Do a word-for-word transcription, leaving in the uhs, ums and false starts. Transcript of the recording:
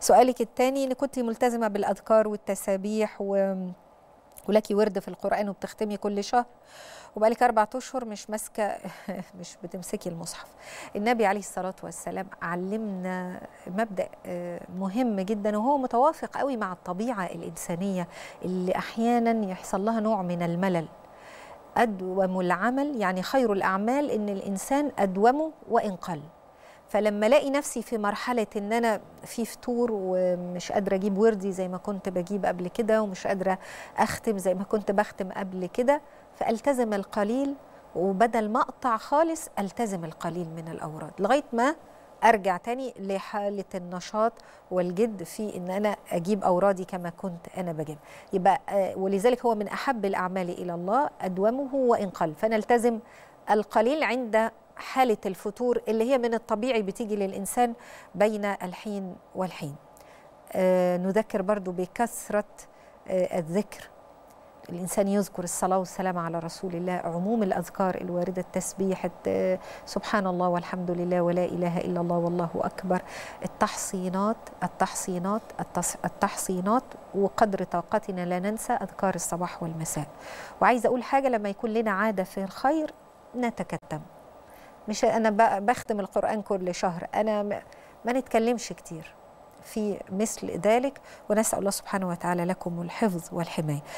سؤالك الثاني ان كنت ملتزمه بالاذكار والتسابيح و... ولكي ورد في القرآن وبتختمي كل شهر، وبقالك أربعة أشهر مش ماسكة مش بتمسكي المصحف. النبي عليه الصلاة والسلام علمنا مبدأ مهم جدا، وهو متوافق قوي مع الطبيعة الإنسانية اللي أحيانا يحصل لها نوع من الملل. أدوم العمل، يعني خير الأعمال إن الإنسان أدومه وإن قل. فلما الاقي نفسي في مرحله ان انا في فتور ومش قادره اجيب وردي زي ما كنت بجيب قبل كده، ومش قادره اختم زي ما كنت بختم قبل كده، فالتزم القليل، وبدل ما اقطع خالص التزم القليل من الاوراد لغايه ما ارجع تاني لحاله النشاط والجد في ان انا اجيب اورادي كما كنت انا بجيب. يبقى ولذلك هو من احب الاعمال الى الله ادومه وان قل. فنلتزم القليل عند حالة الفتور اللي هي من الطبيعي بتيجي للإنسان بين الحين والحين. آه نذكر برضو بكثرة آه الذكر، الإنسان يذكر الصلاة والسلام على رسول الله، عموم الأذكار الواردة، التسبيح، آه سبحان الله والحمد لله ولا إله إلا الله والله أكبر، التحصينات التحصينات التحصينات وقدر طاقتنا لا ننسى أذكار الصباح والمساء. وعايزة أقول حاجة، لما يكون لنا عادة في الخير نتكتم. مش أنا بختم القرآن كل شهر، أنا ما نتكلمش كتير في مثل ذلك، ونسأل الله سبحانه وتعالى لكم الحفظ والحماية.